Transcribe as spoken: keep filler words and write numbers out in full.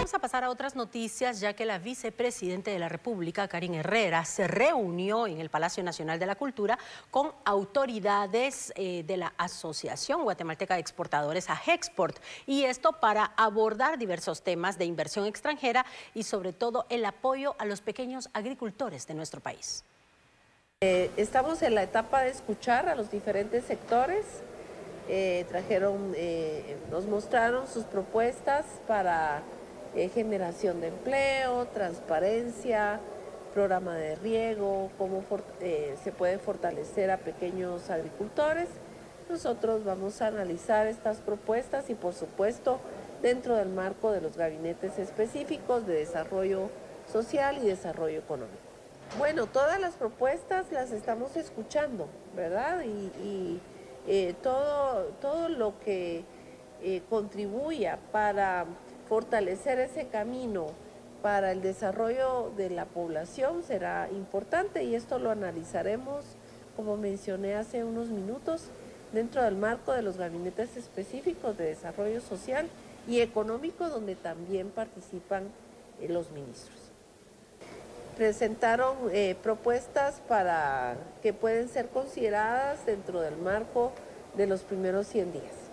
vamos a pasar a otras noticias, ya que la vicepresidenta de la República, Karine Herrera, se reunió en el Palacio Nacional de la Cultura con autoridades eh, de la Asociación Guatemalteca de Exportadores, AGEXPORT, y esto para abordar diversos temas de inversión extranjera y sobre todo el apoyo a los pequeños agricultores de nuestro país. Eh, estamos en la etapa de escuchar a los diferentes sectores. Eh, trajeron, eh, nos mostraron sus propuestas para eh, generación de empleo, transparencia, programa de riego, cómo for, eh, se puede fortalecer a pequeños agricultores. Nosotros vamos a analizar estas propuestas y, por supuesto, dentro del marco de los gabinetes específicos de desarrollo social y desarrollo económico. Bueno, todas las propuestas las estamos escuchando, ¿verdad? Y, y eh, todo, todo lo que eh, contribuya para fortalecer ese camino para el desarrollo de la población será importante, y esto lo analizaremos, como mencioné hace unos minutos, dentro del marco de los gabinetes específicos de desarrollo social y económico, donde también participan eh, los ministros. Presentaron eh, propuestas para que pueden ser consideradas dentro del marco de los primeros cien días.